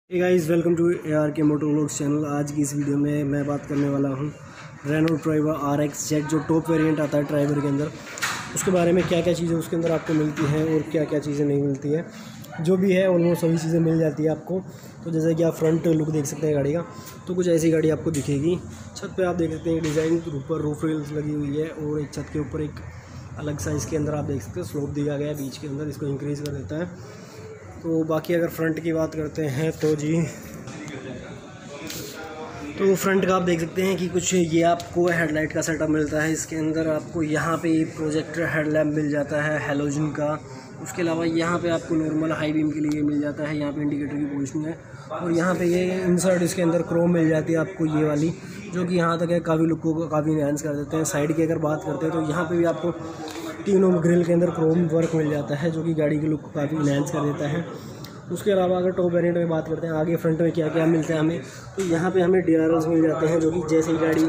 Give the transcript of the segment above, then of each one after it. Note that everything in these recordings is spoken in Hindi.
Hey guys, welcome to AR के मोटो व्लॉग्स चैनल। आज की इस वीडियो में मैं बात करने वाला हूँ रेनो ट्राइबर RX-Z जो टॉप वेरिएंट आता है ट्राइबर के अंदर, उसके बारे में क्या क्या चीज़ें उसके अंदर आपको मिलती हैं और क्या क्या चीज़ें नहीं मिलती है। जो भी है ऑलमोस्ट सभी चीज़ें मिल जाती है आपको। तो जैसे कि आप फ्रंट लुक देख सकते हैं गाड़ी का, तो कुछ ऐसी गाड़ी आपको दिखेगी। छत पर आप देख सकते हैं डिज़ाइन, ऊपर रूफ रेल्स लगी हुई है और एक छत के ऊपर एक अलग साइज़ के अंदर आप देख सकते हैं स्लोप दिया गया है बीच के अंदर, इसको इंक्रीज़ कर देता है। तो बाकी अगर फ्रंट की बात करते हैं तो फ्रंट का आप देख सकते हैं कि कुछ ये आपको हेडलाइट का सेटअप मिलता है। इसके अंदर आपको यहाँ पे प्रोजेक्टर हेडलैम्प मिल जाता है हैलोजन का। उसके अलावा यहाँ पे आपको नॉर्मल हाई बीम के लिए मिल जाता है, यहाँ पे इंडिकेटर की पोजीशनिंग है। और यहाँ पे ये इंसर्ट इसके अंदर क्रोम मिल जाती है आपको ये वाली, जो कि यहाँ तक है काफ़ी लुक को काफ़ी इनहेंस कर देते हैं। साइड की अगर बात करते हैं तो यहाँ पे भी आपको तीनों ग्रिल के अंदर क्रोम वर्क मिल जाता है, जो कि गाड़ी के लुक को काफ़ी इनहेंस कर देता है। उसके अलावा अगर टॉप वेरिएंट में बात करते हैं आगे फ्रंट में क्या क्या मिलता है हमें, तो यहाँ पे हमें DRLs मिल जाते हैं, जो कि जैसे ही गाड़ी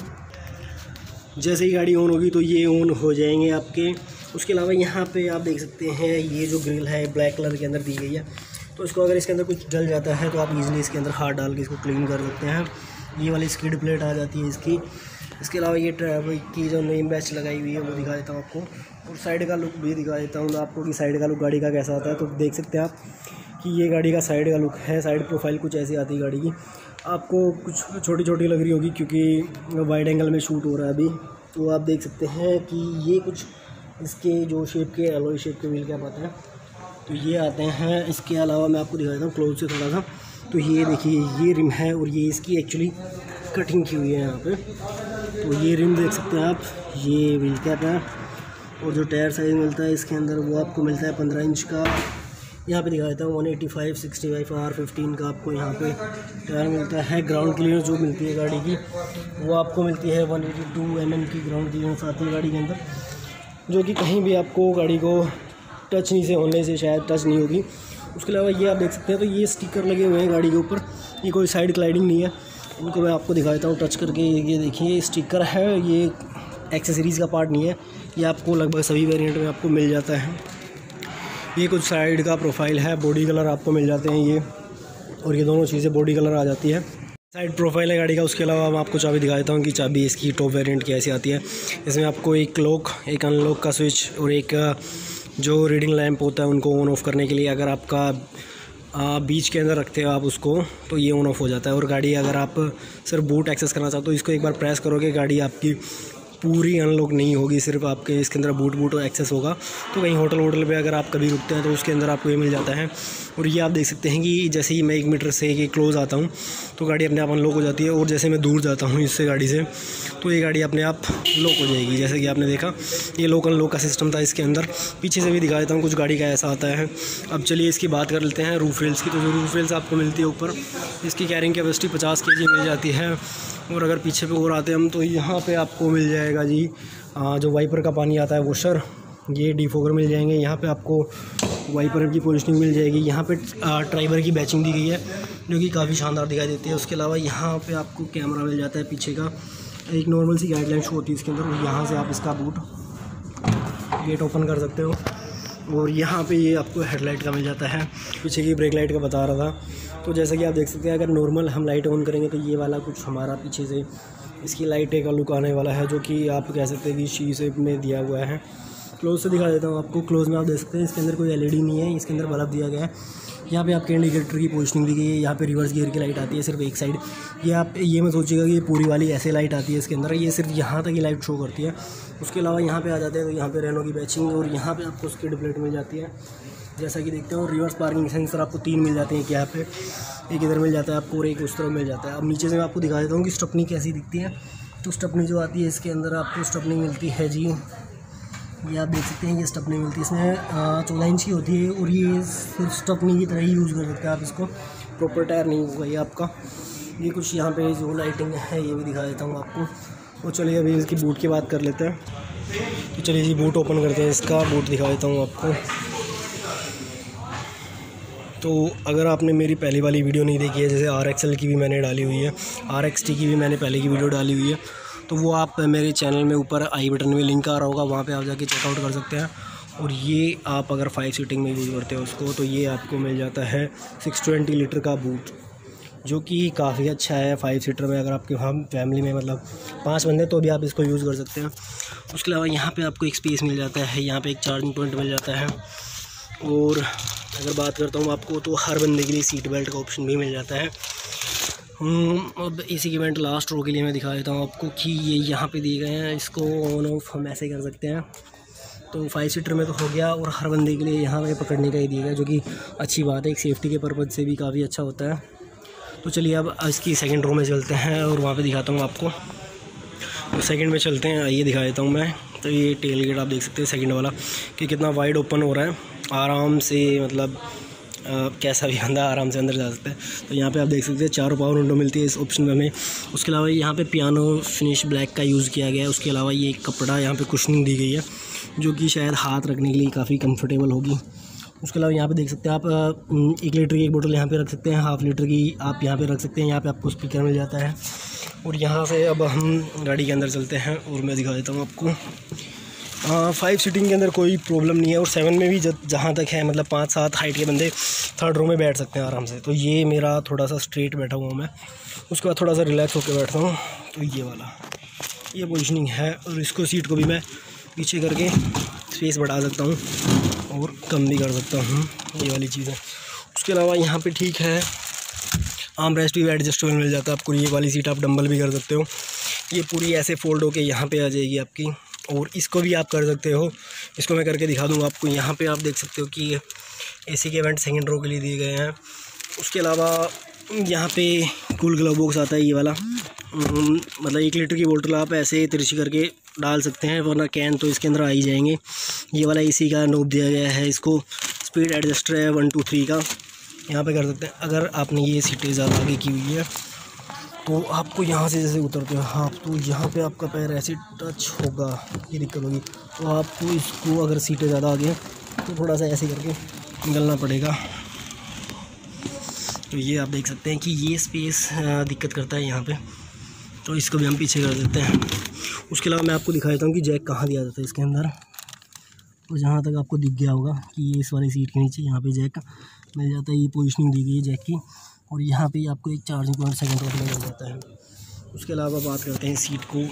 ऑन होगी तो ये ऑन हो जाएंगे आपके। उसके अलावा यहाँ पे आप देख सकते हैं ये जो ग्रिल है ब्लैक कलर के अंदर दी गई है, तो इसको अगर इसके अंदर कुछ जल जाता है तो आप इजीली इसके अंदर हाथ डाल के इसको क्लीन कर सकते हैं। ये वाली स्किड प्लेट आ जाती है इसकी। इसके अलावा ये ट्रैवल की जो नेम बैच लगाई हुई है वो दिखा देता हूँ आपको, और साइड का लुक भी दिखा देता हूँ आपको कि साइड का लुक गाड़ी का कैसा आता है। तो देख सकते हैं आप कि ये गाड़ी का साइड का लुक है। साइड प्रोफाइल कुछ ऐसी आती है गाड़ी की, आपको कुछ छोटी छोटी लग रही होगी क्योंकि वाइड एंगल में शूट हो रहा है अभी। तो आप देख सकते हैं कि ये कुछ इसके जो शेप के एलॉय शेप के व्हील कैप आते हैं, तो ये आते हैं। इसके अलावा मैं आपको दिखा देता हूँ क्लोज से थोड़ा सा। तो ये देखिए ये रिम है और ये इसकी एक्चुअली कटिंग की हुई है यहाँ पे। तो ये रिम देख सकते हैं आप, ये व्हील कैप है। और जो टायर साइज़ मिलता है इसके अंदर वो आपको मिलता है 15 इंच का। यहाँ पे दिखा देता हूँ 185/65 R15 का आपको यहाँ पे टायर मिलता है। ग्राउंड क्लियरेंस जो मिलती है गाड़ी की वो आपको मिलती है 182 mm की ग्राउंड क्लियरेंस आती है गाड़ी के अंदर, जो कि कहीं भी आपको गाड़ी को टच नहीं से होने से शायद टच नहीं होगी। उसके अलावा ये आप देख सकते हैं तो ये स्टिकर लगे हुए हैं गाड़ी के ऊपर, ये कोई साइड ग्लाइडिंग नहीं है। इनको मैं आपको दिखा देता हूँ टच करके। ये देखिए स्टिकर है, ये एक्सेसरीज़ का पार्ट नहीं है, ये आपको लगभग सभी वेरिएंट में आपको मिल जाता है। ये कुछ साइड का प्रोफाइल है, बॉडी कलर आपको मिल जाते हैं ये, और ये दोनों चीज़ें बॉडी कलर आ जाती है। साइड प्रोफाइल है गाड़ी का। उसके अलावा मैं आपको चाबी दिखा देता हूँ कि चाबी इसकी टॉप वेरिएंट की ऐसी आती है। इसमें आपको एक लॉक, एक अनलॉक का स्विच और एक जो रीडिंग लैंप होता है उनको ऑन ऑफ़ करने के लिए अगर आपका बीच के अंदर रखते हो आप उसको, तो ये ऑन ऑफ हो जाता है। और गाड़ी अगर आप सिर्फ बूट एक्सेस करना चाहते हो तो इसको एक बार प्रेस करोगे, गाड़ी आपकी पूरी अनलॉक नहीं होगी, सिर्फ आपके इसके अंदर बूट एक्सेस होगा। तो कहीं होटल पे अगर आप कभी रुकते हैं तो उसके अंदर आपको ये मिल जाता है। और ये आप देख सकते हैं कि जैसे ही मैं 1 मीटर से ये क्लोज़ आता हूँ तो गाड़ी अपने आप अनलॉक हो जाती है, और जैसे मैं दूर जाता हूँ इससे गाड़ी से तो ये गाड़ी अपने आप लॉक हो जाएगी। जैसे कि आपने देखा ये लॉक अनलॉक का सिस्टम था इसके अंदर। पीछे से भी दिखा देता हूँ कुछ गाड़ी का ऐसा आता है। अब चलिए इसकी बात कर लेते हैं रूफ रेल्स की। तो जो रूफ रेल्स आपको मिलती है ऊपर, इसकी कैरिंग कैपेसिटी 50 kg मिल जाती है। और अगर पीछे पे और आते हैं हम तो यहाँ पे आपको मिल जाएगा जी जो वाइपर का पानी आता है वॉशर, ये डिफोगर मिल जाएंगे। यहाँ पे आपको वाइपर की पोजीशनिंग मिल जाएगी। यहाँ पे ट्राइबर की बैचिंग दी गई है जो कि काफ़ी शानदार दिखाई देती है। उसके अलावा यहाँ पे आपको कैमरा मिल जाता है पीछे का, एक नॉर्मल सी गाइडलाइन शो होती है इसके अंदर, और यहाँ से आप इसका बूट गेट ओपन कर सकते हो। और यहाँ पे ये आपको हेडलाइट का मिल जाता है, पीछे की ब्रेक लाइट का बता रहा था। तो जैसा कि आप देख सकते हैं अगर नॉर्मल हम लाइट ऑन करेंगे तो ये वाला कुछ हमारा पीछे से इसकी लाइट का लुक आने वाला है, जो कि आप कह सकते हैं कि शी शेप में दिया हुआ है। क्लोज से दिखा देता हूँ आपको। क्लोज में आप देख सकते हैं इसके अंदर कोई LED नहीं है, इसके अंदर बल्ब दिया गया है। यहाँ पे आपके इंडिकेटर की पोजीशनिंग दी गई है। यहाँ पे रिवर्स गियर की लाइट आती है सिर्फ एक साइड। ये आप ये मत सोचिएगा कि ये पूरी वाली ऐसे लाइट आती है इसके अंदर, ये सिर्फ यहाँ तक ही लाइट शो करती है। उसके अलावा यहाँ पे आ जाते हैं तो यहाँ पे रेनो की बैचिंग, और यहाँ पे आपको स्किड प्लेट मिल जाती है जैसा कि देखते हो। रिवर्स पार्किंग सेंसर आपको 3 मिल जाते हैं यहाँ पे, एक इधर मिल जाता है आपको और एक उस तरफ मिल जाता है। अब नीचे से मैं आपको दिखा देता हूँ कि स्टपनी कैसी दिखती है। तो स्टपनी जो आती है इसके अंदर आपको स्टपनी मिलती है जी, ये आप देख सकते हैं ये स्टपनी मिलती है। इसमें 14 इंच की होती है और ये सिर्फ स्टपनी की तरह ही यूज़ कर सकते हैं आप इसको, प्रॉपर टायर नहीं होगा ये आपका। ये कुछ यहाँ पे जो लाइटिंग है ये भी दिखा देता हूँ आपको। तो चलिए अभी इसकी बूट की बात कर लेते हैं। तो चलिए जी बूट ओपन करते हैं, इसका बूट दिखा देता हूँ आपको। तो अगर आपने मेरी पहली वाली वीडियो नहीं देखी है, जैसे RXL की भी मैंने डाली हुई है, RXT की भी मैंने पहले की वीडियो डाली हुई है, तो वो आप मेरे चैनल में ऊपर आई बटन में लिंक आ रहा होगा, वहाँ पे आप जाके चेकआउट कर सकते हैं। और ये आप अगर 5 सीटिंग में यूज़ करते हो उसको, तो ये आपको मिल जाता है 620 लीटर का बूट, जो कि काफ़ी अच्छा है 5 सीटर में। अगर आपके हम फैमिली में मतलब 5 बंदे तो भी आप इसको यूज़ कर सकते हैं। उसके अलावा यहाँ पे आपको एक स्पेस मिल जाता है, यहाँ पे एक चार्जिंग पॉइंट मिल जाता है। और अगर बात करता हूँ आपको, तो हर बंदे के लिए सीट बेल्ट का ऑप्शन भी मिल जाता है। अब इसी के इवेंट लास्ट रो के लिए मैं दिखा देता हूँ आपको कि ये यहाँ पे दिए गए हैं, इसको ऑन ऑफ हम ऐसे कर सकते हैं। तो 5 सीटर में तो हो गया, और हर बंदे के लिए यहाँ पे पकड़ने का ही दिया गया, जो कि अच्छी बात है, एक सेफ्टी के पर्पज़ से भी काफ़ी अच्छा होता है। तो चलिए अब इसकी सेकंड रो में चलते हैं और वहाँ पे दिखाता हूँ आपको। तो सेकंड में चलते हैं, आइए दिखा देता हूँ मैं। तो ये टेल गेट आप देख सकते हैं सेकंड वाला कि कितना वाइड ओपन हो रहा है, आराम से मतलब कैसा भी बंदा आराम से अंदर जा सकता है। तो यहाँ पे आप देख सकते हैं 4 पावर विंडो मिलती है इस ऑप्शन में हमें। उसके अलावा यहाँ पे पियानो फिनिश ब्लैक का यूज़ किया गया है। उसके अलावा ये कपड़ा यहाँ पे कुशनिंग दी गई है, जो कि शायद हाथ रखने के लिए काफ़ी कंफर्टेबल होगी। उसके अलावा यहाँ पे देख सकते हैं आप 1 लीटर की एक बोतल यहाँ पे रख सकते हैं, हाफ़ लीटर की आप यहाँ पे रख सकते हैं। यहाँ पे आपको स्पीकर मिल जाता है। और यहाँ से अब हम गाड़ी के अंदर चलते हैं और मैं दिखा देता हूँ आपको। 5 सीटिंग के अंदर कोई प्रॉब्लम नहीं है, और 7 में भी जहाँ तक है मतलब 5-7 हाइट के बंदे 3rd रो में बैठ सकते हैं आराम से। तो ये मेरा थोड़ा सा स्ट्रेट बैठा हुआ हूँ मैं, उसके बाद थोड़ा सा रिलैक्स होकर बैठता हूँ। तो ये वाला ये पोजीशनिंग है, और इसको सीट को भी मैं पीछे करके स्पेस बढ़ा सकता हूँ और कम भी कर सकता हूँ, ये वाली चीज़ है। उसके अलावा यहाँ पे ठीक है आर्म रेस्ट भी एडजस्टेबल मिल जाता है आपको। ये वाली सीट आप डंबल भी कर सकते हो, ये पूरी ऐसे फोल्ड होके यहाँ पे आ जाएगी आपकी। और इसको भी आप कर सकते हो, इसको मैं करके दिखा दूँगा आपको। यहाँ पे आप देख सकते हो कि एसी के इवेंट सेकंड रो के लिए दिए गए हैं। उसके अलावा यहाँ पे कूल ग्लव बॉक्स आता है ये वाला, मतलब 1 लीटर की बोतल आप ऐसे तिरछी करके डाल सकते हैं, वरना कैन तो इसके अंदर आ ही जाएंगे। ये वाला एसी का नोब दिया गया है, इसको स्पीड एडजस्टर है 1 2 3 का, यहाँ पे कर सकते हैं। अगर आपने ये सीटें ज़्यादा आगे की हुई है तो आपको यहाँ से जैसे उतरते हो आप, तो यहाँ पे आपका पैर ऐसे टच होगा, ये दिक्कत होगी। तो आपको इसको अगर सीटें ज़्यादा आगे हैं तो थोड़ा सा ऐसे करके निकलना पड़ेगा। तो ये आप देख सकते हैं कि ये स्पेस दिक्कत करता है यहाँ पे, तो इसको भी हम पीछे कर देते हैं। उसके अलावा मैं आपको दिखा देता हूँ कि जैक कहाँ दिया जाता है इसके अंदर। तो जहाँ तक आपको दिख गया होगा कि ये इस वाली सीट के नीचे यहाँ पे जैक मिल जाता है, ये पोजीशनिंग दी गई है जैक की। और यहाँ पे आपको एक चार्जिंग पॉइंट सेकंड रो में मिल जाता है। उसके अलावा बात करते हैं सीट को,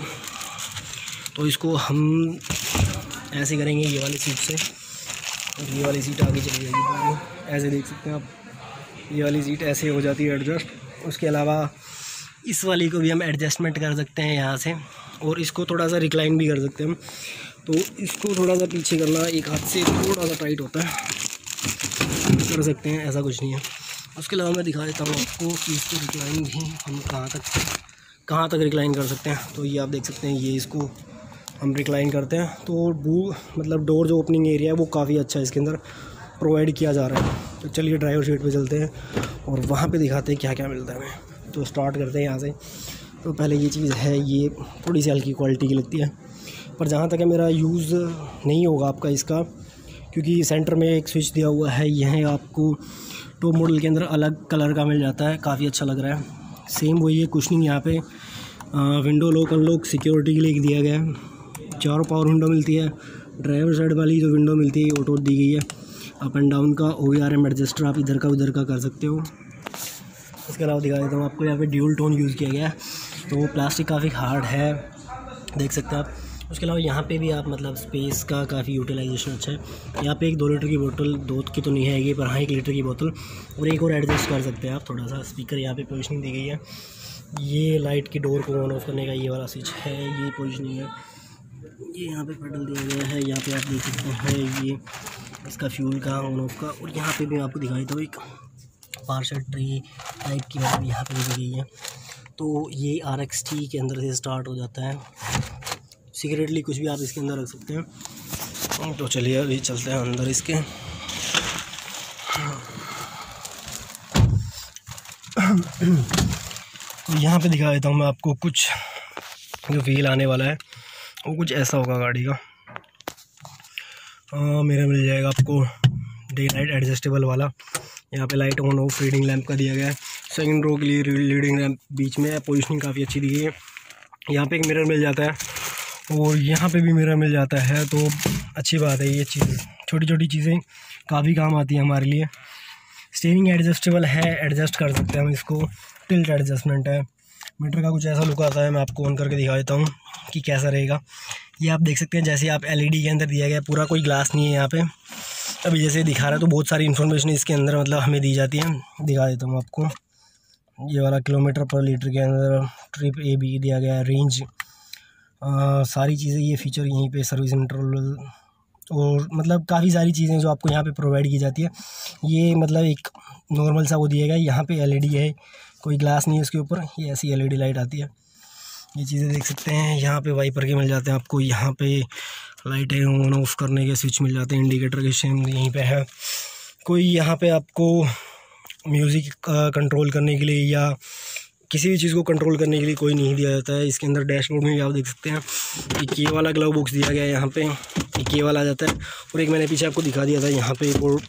तो इसको हम ऐसे करेंगे ये वाली सीट से, और ये वाली सीट आगे चली जाएगी। ऐसे देख सकते हैं आप, ये वाली सीट ऐसे हो जाती है एडजस्ट। उसके अलावा इस वाली को भी हम एडजस्टमेंट कर सकते हैं यहाँ से, और इसको थोड़ा सा रिक्लाइन भी कर सकते हैं हम। तो इसको थोड़ा सा पीछे करना एक हाथ से थोड़ा सा टाइट होता है, कर सकते हैं, ऐसा कुछ नहीं है। उसके अलावा मैं दिखा देता हूँ आपको कि इसको रिक्लाइन भी हम कहाँ तक रिक्लाइन कर सकते हैं। तो ये आप देख सकते हैं, ये इसको हम रिक्लाइन करते हैं तो मतलब डोर जो ओपनिंग एरिया है वो काफ़ी अच्छा है इसके अंदर प्रोवाइड किया जा रहा है। तो चलिए ड्राइवर सीट पे चलते हैं और वहाँ पे दिखाते हैं क्या क्या मिलता है हमें। तो स्टार्ट करते हैं यहाँ से। तो पहले ये चीज़ है, ये थोड़ी सी हल्की क्वालिटी की लगती है, पर जहाँ तक है मेरा यूज़ नहीं होगा आपका इसका, क्योंकि सेंटर में एक स्विच दिया हुआ है। यह आपको टॉप मॉडल के अंदर अलग कलर का मिल जाता है, काफ़ी अच्छा लग रहा है। सेम वही है, कुशनिंग यहाँ पे विंडो लॉक अनलॉक सिक्योरिटी के लिए दिया गया है। 4 पावर विंडो मिलती है। ड्राइवर साइड वाली जो विंडो मिलती है ऑटो दी गई है। अप एंड डाउन का ORM एडजस्टर आप इधर का उधर का कर सकते हो। इसके अलावा दिखा देता हूँ आपको, यहाँ पे ड्यूल टोन यूज़ किया गया है, तो प्लास्टिक काफ़ी हार्ड है, देख सकते हैं आप। उसके अलावा यहाँ पे भी आप मतलब स्पेस का काफ़ी यूटिलाइजेशन अच्छा है। यहाँ पे एक 2 लीटर की बोतल, 2 की तो नहीं है पर हाँ 1 लीटर की बोतल और एक और एडजस्ट कर सकते हैं आप थोड़ा सा। स्पीकर यहाँ पे पोजीशनिंग दी गई है। ये लाइट की डोर को ऑन ऑफ करने का ये वाला स्विच है, ये पोजीशनिंग है। ये यहाँ पे पेडल दिया गया है, यहाँ पे आप देख सकते हैं ये इसका फ्यूल का ऑन ऑफ का। और यहाँ पे भी आपको दिखाई दो एक पार्सल ट्री टाइप की मतलब यहाँ पे दी गई है। तो ये RXT के अंदर से स्टार्ट हो जाता है। सिक्रेटली कुछ भी आप इसके अंदर रख सकते हैं। तो चलिए अभी चलते हैं अंदर इसके। तो यहाँ पे दिखा देता हूँ मैं आपको कुछ जो व्हील आने वाला है वो कुछ ऐसा होगा गाड़ी का। मेरा मिल जाएगा आपको डे नाइट एडजस्टेबल वाला। यहाँ पे light on off reading lamp का दिया गया है। सेकंड रो के लिए रीडिंग लैंप बीच में है, पोजीशनिंग काफ़ी अच्छी दी गई है। यहाँ पे एक मिरर मिल जाता है और यहाँ पे भी मिरर मिल जाता है, तो अच्छी बात है ये चीज़ छोटी छोटी चीज़ें काफ़ी काम आती हैं हमारे लिए। स्टीयरिंग एडजस्टेबल है, एडजस्ट कर सकते हैं हम इसको, टिल्ट एडजस्टमेंट है। मीटर का कुछ ऐसा लुक आता है, मैं आपको ऑन करके दिखा देता हूँ कि कैसा रहेगा। ये आप देख सकते हैं जैसे आप LED के अंदर दिया गया, पूरा कोई ग्लास नहीं है यहाँ पे। अभी जैसे दिखा रहा है तो बहुत सारी इन्फॉर्मेशन इसके अंदर मतलब हमें दी जाती है। दिखा देता हूँ आपको, ये वाला किलोमीटर पर लीटर के अंदर ट्रिप AB दिया गया है, रेंज, सारी चीज़ें, ये फीचर यहीं पे, सर्विस इंटरवल और मतलब काफ़ी सारी चीज़ें जो आपको यहाँ पे प्रोवाइड की जाती है। ये मतलब एक नॉर्मल सा वो दिया गया है, यहाँ पे LED है, कोई ग्लास नहीं है उसके ऊपर, ये ऐसी LED लाइट आती है। ये चीज़ें देख सकते हैं, यहाँ पे वाइपर के मिल जाते हैं आपको, यहाँ पे लाइटें ऑन ऑफ करने के स्विच मिल जाते हैं, इंडिकेटर के सेम यहीं पे है। कोई यहाँ पे आपको म्यूज़िक कंट्रोल करने के लिए या किसी भी चीज़ को कंट्रोल करने के लिए कोई नहीं दिया जाता है। इसके अंदर डैशबोर्ड में भी आप देख सकते हैं एक ये वाला ग्लव बॉक्स दिया गया है, यहाँ पे एक ये वाला आ जाता है, और एक मैंने पीछे आपको दिखा दिया था यहाँ पे बोर्ड,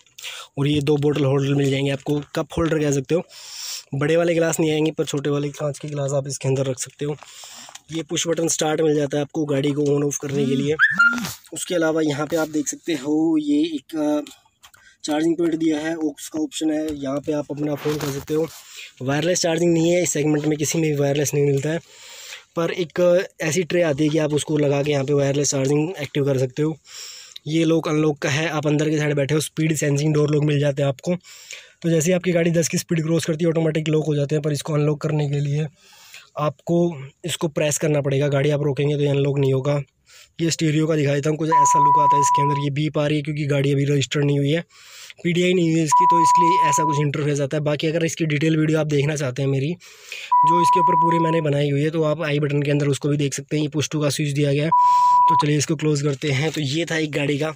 और ये 2 बोतल होल्डर मिल जाएंगे आपको, कप होल्डर कह सकते हो। बड़े वाले गिलास नहीं आएंगे पर छोटे वाले कांच के गिलास आप इसके अंदर रख सकते हो। ये पुश बटन स्टार्ट मिल जाता है आपको गाड़ी को ऑन ऑफ करने के लिए। उसके अलावा यहाँ पे आप देख सकते हो ये एक चार्जिंग पॉइंट दिया है, उसका ऑप्शन है, यहाँ पे आप अपना फ़ोन कर सकते हो। वायरलेस चार्जिंग नहीं है इस सेगमेंट में, किसी में भी वायरलेस नहीं मिलता है, पर एक ऐसी ट्रे आती है कि आप उसको लगा के यहाँ पे वायरलेस चार्जिंग एक्टिव कर सकते हो। ये लॉक अनलॉक का है, आप अंदर के साइड बैठे हो, स्पीड सेंसिंग डोर लॉक मिल जाते हैं आपको। तो जैसे ही आपकी गाड़ी 10 की स्पीड क्रॉस करती है ऑटोमेटिक लॉक हो जाते हैं, पर इसको अनलॉक करने के लिए आपको इसको प्रेस करना पड़ेगा, गाड़ी आप रोकेंगे तो ये अनलॉक नहीं होगा। ये स्टीरियो का दिखा देता हूँ, कुछ ऐसा लुक आता है इसके अंदर। ये बीप आ रही है क्योंकि गाड़ी अभी रजिस्टर्ड नहीं हुई है, PDI नहीं हुई है इसकी, तो इसलिए ऐसा कुछ इंटरफेस आता है। बाकी अगर इसकी डिटेल वीडियो आप देखना चाहते हैं मेरी, जो इसके ऊपर पूरी मैंने बनाई हुई है, तो आप आई बटन के अंदर उसको भी देख सकते हैं। ये पुश टू का स्विच दिया गया है, तो चलिए इसको क्लोज़ करते हैं। तो ये था एक गाड़ी का,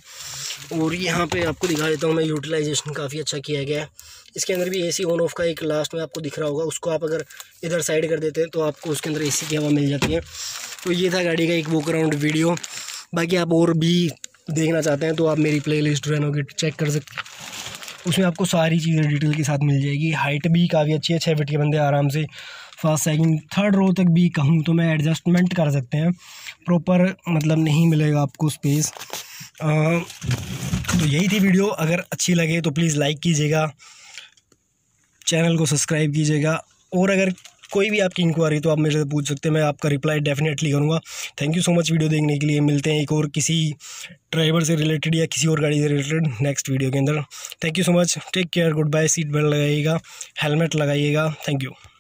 और यहाँ पे आपको दिखा देता हूँ मैं, यूटिलाइजेशन काफ़ी अच्छा किया गया है। इसके अंदर भी AC ऑन ऑफ का एक लास्ट में आपको दिख रहा होगा, उसको आप अगर इधर साइड कर देते हैं तो आपको उसके अंदर AC की हवा मिल जाती है। तो ये था गाड़ी का एक वॉक अराउंड वीडियो। बाकी आप और भी देखना चाहते हैं तो आप मेरी प्लेलिस्ट रेनो की चेक कर सकते हैं, उसमें आपको सारी चीज़ें डिटेल के साथ मिल जाएगी। हाइट भी काफ़ी अच्छी है, 6 फीट के बंदे आराम से फर्स्ट सेकंड थर्ड रो तक भी कहूँ तो मैं एडजस्टमेंट कर सकते हैं, प्रॉपर मतलब नहीं मिलेगा आपको स्पेस। तो यही थी वीडियो, अगर अच्छी लगे तो प्लीज़ लाइक कीजिएगा, चैनल को सब्सक्राइब कीजिएगा, और अगर कोई भी आपकी इंक्वायरी तो आप मेरे से पूछ सकते हैं, मैं आपका रिप्लाई डेफिनेटली करूँगा। Thank you so much video देखने के लिए। मिलते हैं एक और किसी ड्राइवर से रिलेटेड या किसी और गाड़ी से रिलेटेड नेक्स्ट वीडियो के अंदर। Thank you so much, take care, good bye, seat belt लगाइएगा, हेलमेट लगाइएगा, थैंक यू।